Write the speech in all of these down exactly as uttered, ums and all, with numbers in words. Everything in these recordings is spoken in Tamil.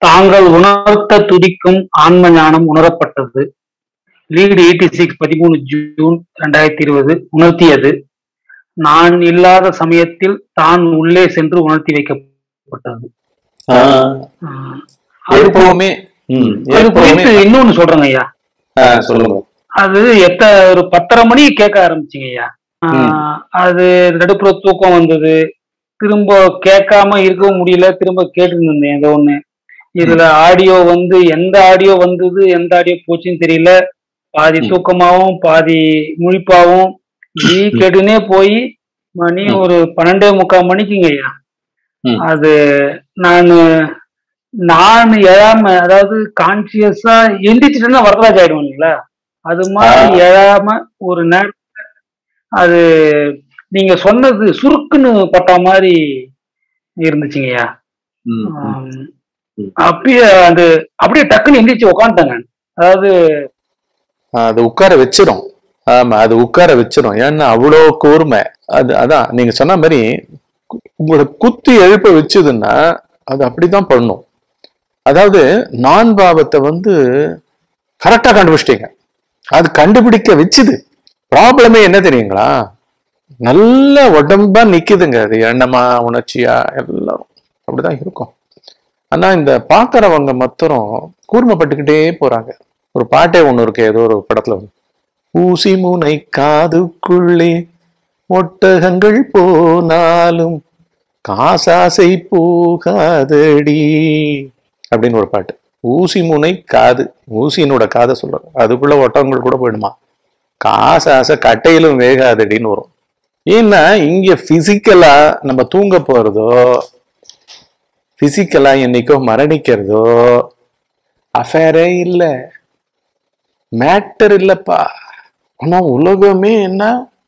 தாங்கள் உணர்த்த துடிக்கும் ஆன்ம ஞானம் உணரப்பட்டது. லீடு எயிட்டி சிக்ஸ் பதிமூணு ஜூன் ரெண்டாயிரத்தி இருபது உணர்த்தியது. நான் இல்லாத சமயத்தில் தான் உள்ளே சென்று உணர்த்தி வைக்கப்பட்டது. இன்னொன்னு சொல்றேங்க ஐயா, சொல்லுங்க. அது எத்த ஒரு பத்தரை மணி கேட்க ஆரம்பிச்சிங்க ஐயா. அது நடுப்புற தூக்கம் வந்தது, திரும்ப கேட்காம இருக்கவும் முடியல, திரும்ப கேட்டு இருந்தேன் ஏதோ ஒண்ணு. இதுல ஆடியோ வந்து எந்த ஆடியோ வந்தது எந்த ஆடியோ போச்சுன்னு தெரியல. பாதி தூக்கமாவும் பாதி முழிப்பாவும் இப்படி கேட்டுனே போய் மணி ஒரு பன்னெண்டே முக்கால் மணிக்குங்க ஐயா. அது நானு நான் எழாம, அதாவது கான்சியஸா எந்திரிச்சிட்டுன்னா வரதராஜ் ஆயிடுவோம் இல்லைங்களா, அது மாதிரி எழாம ஒரு நேரம் அது நீங்க சொன்னது சுருக்குன்னு பட்ட மாதிரி இருந்துச்சுங்கய்யா. அப்படியே அது அப்படியே டக்குன்னு எந்திரிச்சு உட்காந்துட்டாங்க. அதாவது அது உட்கார வச்சிரும். ஆமா, அது உட்கார வச்சிரும். ஏன்னா அவ்வளோ கூர்மை. அது அதான் நீங்க சொன்ன மாதிரி உங்களோட குத்தி எழுப்ப வச்சுதுன்னா அது அப்படிதான் பண்ணும். அதாவது நான் பாவத்தை வந்து கரெக்டா கண்டுபிடிச்சிட்டீங்க. அது கண்டுபிடிக்க வச்சுது. ப்ராப்ளமே என்ன தெரியுங்களா, நல்ல உடம்பா நிக்குதுங்க. அது எண்ணமா உணர்ச்சியா எல்லாரும் அப்படிதான் இருக்கும். ஆனா இந்த பாக்குறவங்க மாத்திரம் கூர்மைப்பட்டுக்கிட்டே போறாங்க. ஒரு பாட்டே ஒண்ணு இருக்கு ஏதோ ஒரு படத்துல, ஊசி முனை காதுக்குள்ளே ஒட்டகங்கள் போனாலும் காசாசை போகாதடி அப்படின்னு ஒரு பாட்டு. ஊசி முனை காது, ஊசியினோட காதை சொல்றாங்க, அதுக்குள்ள ஒட்டகங்கள் கூட போயிடுமா, காசாசை கட்டையிலும் வேகாதடின்னு வரும். ஏன்னா இங்க பிசிக்கலா நம்ம தூங்க போறதோ பிசிக்கலா என்னைக்கோ மரணிக்கிறதோ அஃபேரே இல்ல, மேட்டர் இல்லப்பா. ஆனா உலகமே என்ன,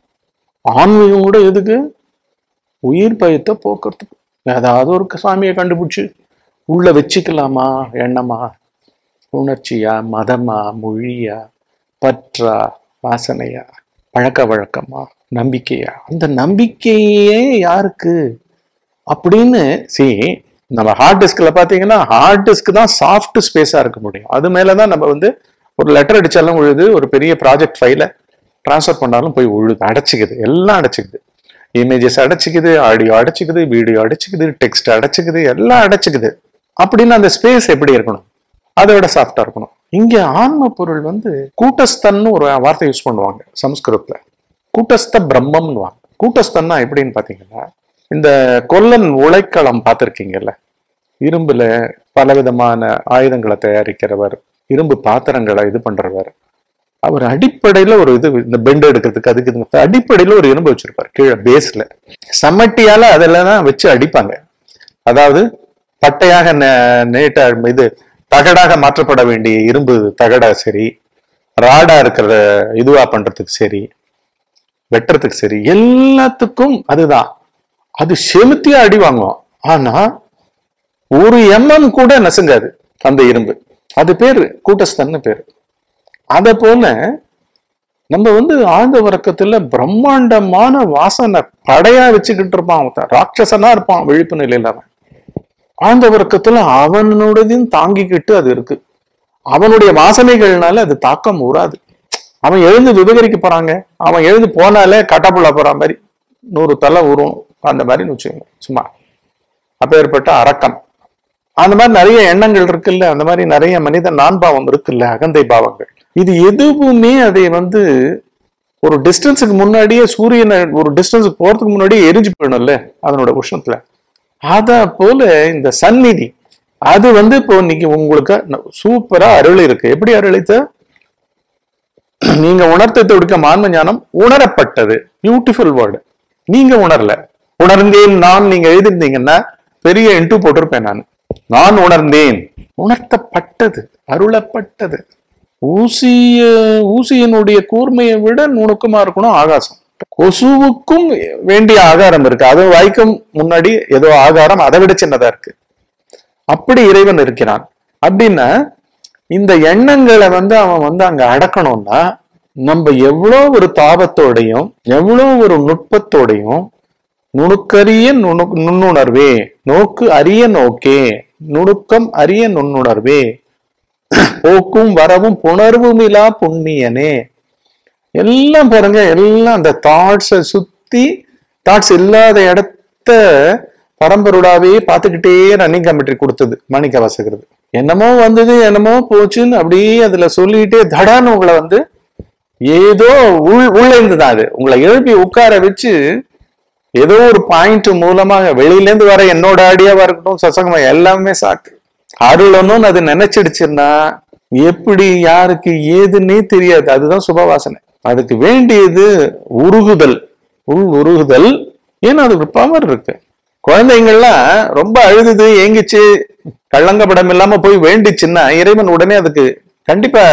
ஆன்மீகம் கூட எதுக்கு, உயிர் பயத்தை போக்குறதுக்கு. ஏதாவது ஒரு சாமியை கண்டுபிடிச்சு உள்ள வச்சுக்கலாமா, எண்ணமா உணர்ச்சியா மதமா மொழியா பற்றா வாசனையா பழக்க வழக்கமா நம்பிக்கையா, அந்த நம்பிக்கையே யாருக்கு அப்படின்னு. சி நம்ம ஹார்ட் டிஸ்க்ல பாத்தீங்கன்னா ஹார்ட் டிஸ்க் தான் சாஃப்ட் ஸ்பேஸா இருக்க முடியும். அது மேலதான் நம்ம வந்து ஒரு லெட்டர் அடிச்சாலும் உழுது, ஒரு பெரிய ப்ராஜெக்ட் ஃபைலை டிரான்ஸ்ஃபர் பண்ணாலும் போய் உழுது, அடைச்சிக்குது, எல்லாம் அடைச்சிக்குது. இமேஜஸ் அடைச்சிக்குது, ஆடியோ அடைச்சிக்குது, வீடியோ அடைச்சிக்குது, டெக்ஸ்ட் அடைச்சிக்குது, எல்லாம் அடைச்சிக்குது. அப்படின்னு அந்த ஸ்பேஸ் எப்படி இருக்கணும், அதை விட சாஃப்டா இருக்கணும். இங்க ஆன்ம பொருள் வந்து கூட்டஸ்தன்னு ஒரு வார்த்தை யூஸ் பண்ணுவாங்க சமஸ்கிருதத்துல, கூட்டஸ்த பிரம்மம்னு வாங்க. கூட்டஸ்தன்னா எப்படின்னு பாத்தீங்கன்னா, இந்த கொல்லன் உழைக்களம் பார்த்திருக்கீங்கல்ல, இரும்புல பலவிதமான ஆயுதங்களை தயாரிக்கிறவர், இரும்பு பாத்திரங்களை இது பண்றவர், அவர் அடிப்படையில ஒரு இது இந்த பெண்ட் எடுக்கிறதுக்கு அதுக்கு அடிப்படையில ஒரு இரும்பு வச்சிருப்பார் கீழே பேஸ்ல. சமட்டியால அதெல்லாம் தான் வச்சு அடிப்பாங்க. அதாவது பட்டையாக நேட்ட இது தகடாக மாற்றப்பட வேண்டிய இரும்பு தகடா சரி, ராடா இருக்கிற இதுவா பண்றதுக்கு சரி, வெட்டுறதுக்கு சரி, எல்லாத்துக்கும் அதுதான். அது செலுத்தியா அடி வாங்குவோம். ஆனா ஒரு எம்எம் கூட நசுங்காது அந்த இரும்பு. அது பேரு கூட்டஸ்தன்னு பேரு. அத போல நம்ம வந்து ஆழ்ந்த உறக்கத்துல பிரம்மாண்டமான வாசனை படையா வச்சுக்கிட்டு இருப்பான். ராட்சசனா இருப்பான் விழிப்பு நிலையில. அவன் ஆழ்ந்த உறக்கத்துல அவனுடையதையும் தாங்கிக்கிட்டு அது இருக்கு. அவனுடைய வாசனைகள்னால அது தாக்கம் ஊறாது. அவன் எழுந்து விவகரிக்க போறாங்க, அவன் எழுந்து போனாலே கட்டாப்புள்ள போற மாதிரி நூறு தலை ஊறும், அந்த மாதிரின்னு வச்சுக்கோங்க சும்மா. அப்பேற்பட்ட அரக்கன். அந்த மாதிரி நிறைய எண்ணங்கள் இருக்குல்ல, அந்த மாதிரி நிறைய மனித நான்பாவம் இருக்குல்ல, அகந்தை பாவங்கள். இது எதுவுமே அதை வந்து ஒரு டிஸ்டன்ஸுக்கு முன்னாடியே, சூரியனை ஒரு டிஸ்டன்ஸுக்கு போறதுக்கு முன்னாடியே எரிஞ்சு போயிடும்ல அதனோட உஷ்ணத்துல. அத போல இந்த சந்நிதி அது வந்து இப்போ இன்னைக்கு உங்களுக்கு சூப்பரா அருள் இருக்கு. எப்படி அருளித்த, நீங்க உணர்த்த தொடுக்க ஆன்ம ஞானம் உணரப்பட்டது. Beautiful word. நீங்க உணரல, உணர்ந்தேன் நான் நீங்க எழுதிருந்தீங்கன்னா பெரிய இன்ட்டு போட்டிருப்பேன். நான் நான் உணர்ந்தேன், உணர்த்தப்பட்டது, அருளப்பட்டது. ஊசிய ஊசியினுடைய கூர்மையை விட நுணுக்கமா இருக்கணும் ஆகாசம். கொசுவுக்கும் வேண்டிய ஆகாரம் இருக்கு, அது வாய்க்கும் முன்னாடி ஏதோ ஆகாரம் அதை விட சின்னதா இருக்கு. அப்படி இறைவன் இருக்கிறான். அப்படின்னா இந்த எண்ணங்களை வந்து அவன் வந்து அங்க அடக்கணும்னா நம்ம எவ்வளோ ஒரு தாபத்தோடையும் எவ்வளோ ஒரு நுட்பத்தோடையும், நுணுக்கரிய நுணு நுண்ணுணர்வே நோக்கு அரிய நோக்கே நுணுக்கம் அரிய நுண்ணுணர்வே போக்கும் வரவும் புணர்வுமிலா புண்ணியனே. எல்லாம் பாருங்க, எல்லாம் அந்த தாட்ஸை சுத்தி தாட்ஸ் இல்லாத இடத்த பரம்பருடாவே பார்த்துக்கிட்டே ரன்னிங் கமெண்ட்ரி கொடுத்தது மாணிக்க வாசகர். என்னமோ வந்தது என்னமோ போச்சுன்னு அப்படியே அதுல சொல்லிட்டே தடான்னு உங்களை வந்து ஏதோ உள் உள்ள இருந்துதான் அது உங்களை எழுப்பி உட்கார வச்சு ஏதோ ஒரு பாயிண்ட் மூலமாக வெளியில இருந்து வர என்னோட ஐடியாவா இருக்கட்டும் சசங்கமா எல்லாமே சாக்கு அருளணும்னு அது நினைச்சிடுச்சுன்னா எப்படி யாருக்கு ஏதுன்னே தெரியாது. அதுதான் சுபவாசனை. அதுக்கு வேண்டியது உருகுதல், உள் உருகுதல். ஏன்னா அதுக்கு பவர் இருக்கு. குழந்தைங்கள்லாம் ரொம்ப அழுதுது ஏங்கிச்சு கள்ளங்கப்படம் இல்லாம போய் வேண்டிச்சுன்னா இறைவன் உடனே அதுக்கு கண்டிப்பா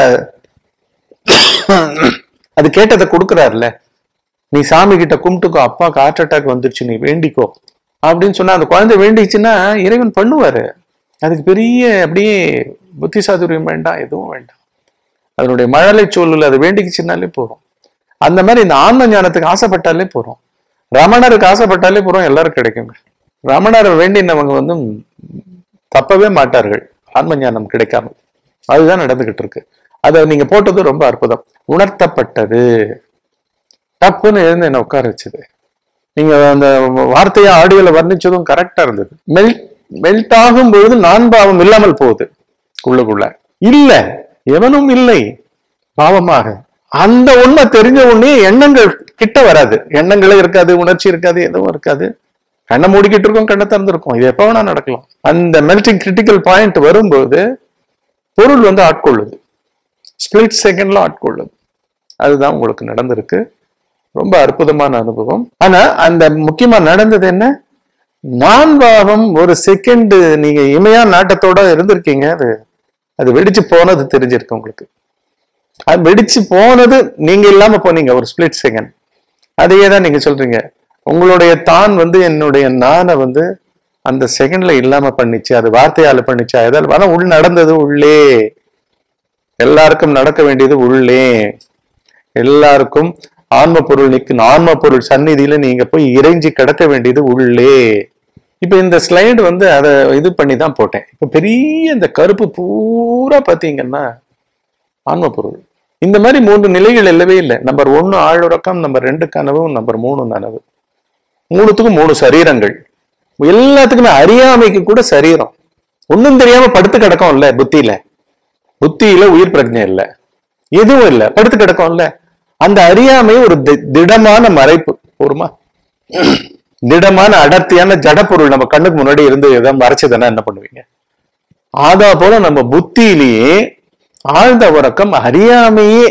அது கேட்டதை கொடுக்குறாருல. நீ சாமி கிட்ட கும்பிட்டுக்கோ, அப்பாவுக்கு ஹார்ட் அட்டாக் வந்துருச்சு நீ வேண்டிக்கோ அப்படின்னு சொன்னா அந்த குழந்தை வேண்டிச்சுன்னா இறைவன் பண்ணுவாரு. அதுக்கு பெரிய அப்படியே புத்தி சாதுரியம் வேண்டாம், எதுவும் வேண்டாம். அதனுடைய மழலை சூழல் அது வேண்டிக்குச்சுன்னாலே போறோம். அந்த மாதிரி இந்த ஆன்ம ஞானத்துக்கு ஆசைப்பட்டாலே போறோம். ரமணருக்கு ஆசைப்பட்டாலே போறோம், எல்லாரும் கிடைக்குங்க. ரமணரை வேண்டினவங்க வந்து தப்பவே மாட்டார்கள் ஆன்ம ஞானம் கிடைக்காம. அதுதான் நடந்துகிட்டு இருக்கு. அதை நீங்க போட்டது ரொம்ப அற்புதம். உணர்த்தப்பட்டது தப்புன்னு எழுந்து என்ன உட்கார வச்சது. நீங்க அந்த வார்த்தையா ஆடியோல வர்ணிச்சதும் கரெக்டா இருந்தது. மெல்ட் மெல்ட் ஆகும் பொழுது நான் பாவம் இல்லாமல் போகுது உள்ளுக்குள்ள. இல்ல எவனும் இல்லை பாவமாக. அந்த உண்மை தெரிஞ்ச உடனே எண்ணங்கள் கிட்ட வராது. எண்ணங்களே இருக்காது, உணர்ச்சி இருக்காது, எதுவும் இருக்காது. கண்ணை மூடிக்கிட்டு இருக்கோம், கண்ணை திறந்திருக்கோம். இது எப்ப வேணா நடக்கலாம். அந்த மெல்டிங் கிரிட்டிக்கல் பாயிண்ட் வரும்போது பொருள் வந்து ஆட்கொள்ளுது, ஸ்பிளிட் செகண்ட்ல ஆட்கொள்ளுது. அதுதான் உங்களுக்கு நடந்திருக்கு. ரொம்ப அற்புதமான அனுபவம். ஆனா அந்த முக்கியமா நடந்தது என்ன, நான் பாவம் ஒரு செகண்ட் நீங்க இமையா நாட்டத்தோட இருந்திருக்கீங்க. அது அது வெடிச்சு போனது தெரிஞ்சிருக்கு உங்களுக்கு. அது வெடிச்சு போனது நீங்க இல்லாம போனீங்க ஒரு ஸ்பிளிட் செகண்ட். அதையே தான் நீங்க சொல்றீங்க. உங்களுடைய தான் வந்து என்னுடைய நானை வந்து அந்த செகண்ட்ல இல்லாம பண்ணிச்சு. அது வார்த்தையால பண்ணிச்சா ஏதாவது ஆனா உள் நடந்தது உள்ளே. எல்லாருக்கும் நடக்க வேண்டியது உள்ளே. எல்லாருக்கும் ஆன்ம பொருள் நிற்கும் ஆன்ம பொருள் சந்நிதியில நீங்க போய் இறைஞ்சி கிடக்க வேண்டியது உள்ளே. இப்ப இந்த ஸ்லைடு வந்து அதை இது பண்ணி தான் போட்டேன். இப்ப பெரிய இந்த கருப்பு பூரா பாத்தீங்கன்னா ஆன்ம பொருள். இந்த மாதிரி மூன்று நிலைகள் இல்லவே இல்லை. நம்பர் ஒன்னு ஆழ்உறக்கம், நம்பர் ரெண்டு கனவு, நம்பர் மூணு நனவு. மூணுத்துக்கும் மூணு சரீரங்கள். எல்லாத்துக்குமே அறியாமைக்கு கூட சரீரம். ஒன்னும் தெரியாம படுத்து கிடக்கும் இல்ல புத்தியில. புத்தியில உயிர் பிரஜை இல்லை, எதுவும் இல்லை, படுத்து கிடக்கும் இல்ல. அந்த அறியாமை ஒரு திடமான மறைப்பு. போருமா, திடமான அடர்த்தியான ஜடப்பொருள் நம்ம கண்ணுக்கு முன்னாடி இருந்து எதாவது மறைச்சதுன்னா என்ன பண்ணுவீங்க? ஆதா போல நம்ம புத்தியிலேயே ஆழ்ந்த உறக்கம் அறியாமையே.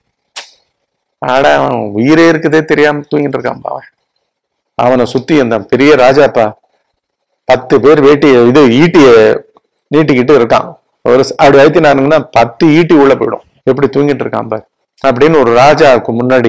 ஆடா அவன் உயிரே இருக்குதே தெரியாம தூங்கிட்டு இருக்கான் அவன். அவனை சுத்தி அந்த பெரிய ராஜாப்பா பத்து பேர் வேட்டி இது ஈட்டிய நீட்டிக்கிட்டு இருக்கான். ஒரு அப்படி அழுத்தினாருங்கன்னா பத்து ஈட்டி உள்ள போயிடும். எப்படி தூங்கிட்டு இருக்கான் பாரு அப்படின்னு ஒரு ராஜாவுக்கு முன்னாடி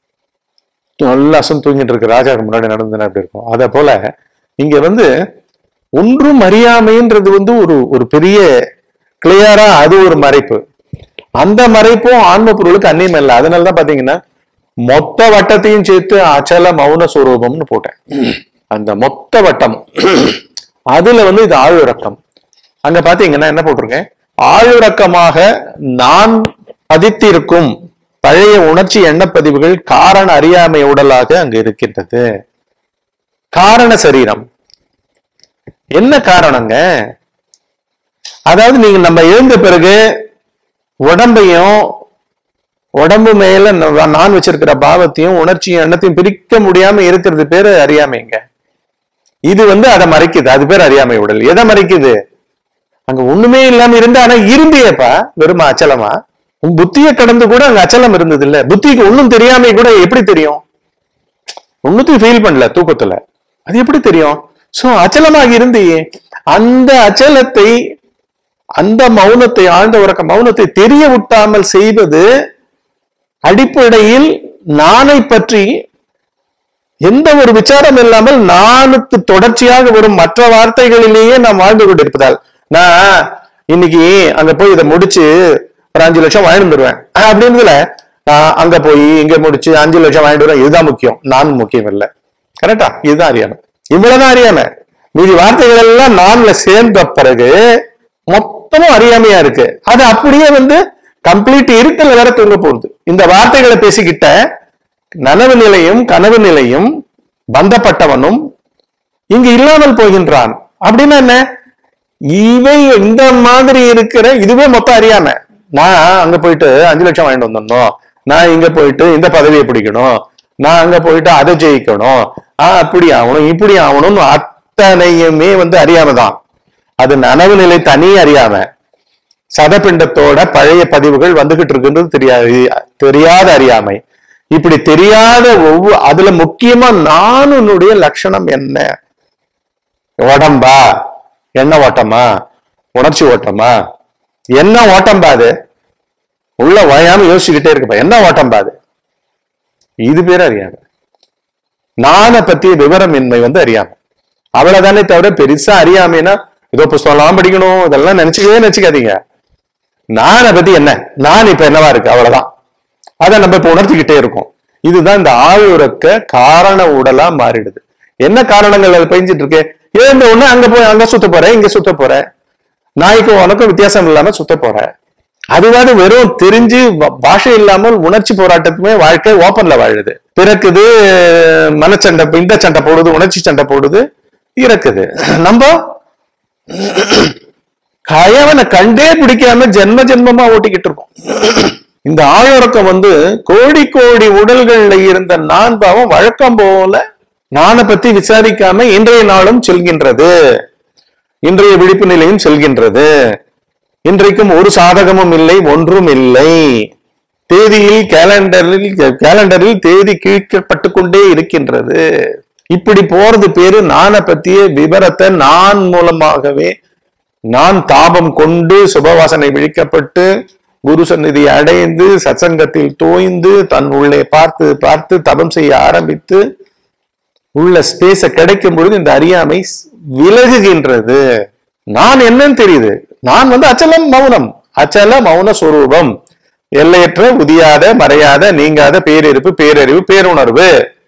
நல்லா அசம் தூங்கிட்டு இருக்கு ராஜாவுக்கு முன்னாடி நடந்ததுன்னா அப்படி இருக்கும். அதே போல இங்க வந்து ஒன்றும் அறியாமைன்றது வந்து ஒரு ஒரு பெரிய கிளியரா அது ஒரு மறைப்பு. அந்த மறைப்பும் ஆன்ம பொருளுக்கு அந்நியம் இல்லை. அதனாலதான் பாத்தீங்கன்னா மொத்த வட்டத்தையும் சேர்த்து அச்சல மௌன சுரூபம்னு போட்டேன். அந்த மொத்த வட்டம் அதுல வந்து இது ஆழ்உறக்கம். அங்க பாத்தீங்கன்னா என்ன போட்டிருக்கேன், ஆழ்உறக்கமாக நான் பதித்திருக்கும் பழைய உணர்ச்சி எண்ணப்பதிவுகள் காரண அறியாமை உடலாக அங்கு இருக்கின்றது. காரண சரீரம் என்ன காரணங்க? அதாவது நீங்க நம்ம எழுந்த பிறகு உடம்பையும் உடம்பு மேல நான் வச்சிருக்கிற பாவத்தையும் உணர்ச்சியும் எண்ணத்தையும் பிரிக்க முடியாம இருக்கிறது பேரு அறியாமைங்க. இது வந்து அதை மறைக்குது. அது பேர் அறியாமை உடல். எதை மறைக்குது? அங்க ஒண்ணுமே இல்லாம இருந்து ஆனா இருந்தியப்பா வெறுமா அச்சலமா. உன் புத்தியை கடந்து கூட அங்க அச்சலம் இருந்தது இல்ல. புத்திக்கு ஒன்னும் தெரியாம கூட எப்படி தெரியும்? ஒன்னுத்தையும் ஃபீல் பண்ணல தூக்கத்துல, அது எப்படி தெரியும்? சோ அச்சலமாக இருந்தியே. அந்த அச்சலத்தை, அந்த மௌனத்தை, ஆழ்ந்த உறக்க மௌனத்தை தெரிய விட்டாமல் செய்வது அடிப்படையில் நானை பற்றி எந்த ஒரு விசாரம் இல்லாமல் நானுக்கு தொடர்ச்சியாக வரும் மற்ற வார்த்தைகளிலேயே நாம் வாழ்ந்து கொண்டிருப்பதால், நான் இன்னைக்கு அங்க போய் இதை முடிச்சு ஒரு அஞ்சு லட்சம் வாங்கிட்டு வருவேன் அப்படின்றதுல அங்க போய் இங்க முடிச்சு அஞ்சு லட்சம் வாங்கிட்டு வருவேன். இதுதான் முக்கியம், நானும் முக்கியம் இல்லை. கரெக்டா? இதுதான் அறியாமை. இவ்வளவுதான் அறியாமை. மீதி வார்த்தைகள் எல்லாம் நான்ல சேர்ந்த பிறகு மொத்தமும் அறியாமையா இருக்கு. அது அப்படியே வந்து கம்ப்ளீட் இருக்கல வேற தூங்க போகுது. இந்த வார்த்தைகளை பேசிக்கிட்ட நனவு நிலையும் கனவு நிலையும் பந்தப்பட்டவனும் இங்கு இல்லாமல் போகின்றான். அப்படின்னா என்ன? இவை இந்த மாதிரி இருக்கிற இதுவே மொத்தம் அறியாம. நான் அங்க போயிட்டு அஞ்சு லட்சம் வாங்கிட்டு வந்துடணும், நான் இங்க போயிட்டு இந்த பதவியை பிடிக்கணும், நான் அங்க போயிட்டு அதை ஜெயிக்கணும், ஆஹ் அப்படி ஆகணும் இப்படி ஆகணும்னு அத்தனையுமே வந்து அறியாமதான். அது நனவு நிலை தனி அறியாம. சதப்பிண்டத்தோட பழைய பதிவுகள் வந்துகிட்டு இருக்குன்றது தெரியாது, தெரியாத அறியாமை. இப்படி தெரியாத ஒவ்வொரு அதுல முக்கியமா நானுடைய லட்சணம் என்ன? உடம்பா, என்ன ஓட்டமா, உணர்ச்சி ஓட்டமா, என்ன ஓட்டம் பாது? உள்ள வயாம யோசிச்சுக்கிட்டே இருக்கப்பா, என்ன ஓட்டம் பாது? இது பேர் அறியாம. நானை பத்திய விவரமின்மை வந்து அறியாம. அவ்வளவுதானே தவிர பெருசா அறியாமைன்னா ஏதோ புஸ்தகம் எல்லாம் படிக்கணும் இதெல்லாம் நினைச்சுக்கவே நினைச்சுக்காதீங்க. நானை பத்தி என்ன, நான் இப்ப என்னவா இருக்கு அவ்வளவுதான். அதை நம்ம இப்ப உணர்த்திக்கிட்டே இருக்கோம். இதுதான் இந்த ஆயுறக்க காரண உடலா மாறிடுது. என்ன காரணங்கள் அது பெஞ்சிட்டு இருக்கு? எழுந்த உடனே அங்க போய் அங்க சுத்த போறேன், இங்க சுத்த போறேன், நாய்க்கும் உனக்கும் வித்தியாசம் இல்லாம சுத்த போறேன். அதுவாது வெறும் தெரிஞ்சு பாஷை இல்லாமல் உணர்ச்சி போராட்டத்துமே வாழ்க்கை ஓப்பன்ல வாழுது. பிறக்குது, மனச்சண்டை இந்த சண்டை போடுது, உணர்ச்சி சண்டை போடுது, இறக்குது. நம்ம கயவனை கண்டே பிடிக்காம ஜென்ம ஜென்மமா ஓட்டிக்கிட்டு இருக்கோம். இந்த ஆயுறக்கம் வந்து கோடி கோடி உடல்கள்ல இருந்த நான் பாவம் வழக்கம் போல நானை பத்தி விசாரிக்காம இன்றைய நாளும் செல்கின்றது, இன்றைய விழிப்பு நிலையும் செல்கின்றது. இன்றைக்கும் ஒரு சாதகமும் இல்லை, ஒன்றும் இல்லை. தேதியில் கேலண்டரில் கேலண்டரில் தேதி கிழிக்கப்பட்டு கொண்டே இருக்கின்றது. இப்படி போறது பேரு நானை பத்திய விவரத்தை நான் மூலமாகவே நான் தாபம் கொண்டு சுபவாசனை விழிக்கப்பட்டு குரு சந்நிதி அடைந்து சத்சங்கத்தில் தோய்ந்து தன் உள்ளே பார்த்து பார்த்து தபம் செய்ய ஆரம்பித்து உள்ள ஸ்பேஸ கிடைக்கும் பொழுது இந்த அறியாமை விலகுகின்றது. நான் என்னன்னு தெரியுது. நான் வந்து அச்சலம் மௌனம், அச்சல மௌன சொரூபம், எல்லையற்ற உதியாத மறையாத நீங்காத பேரிருப்பு பேரறிவு பேருணர்வு.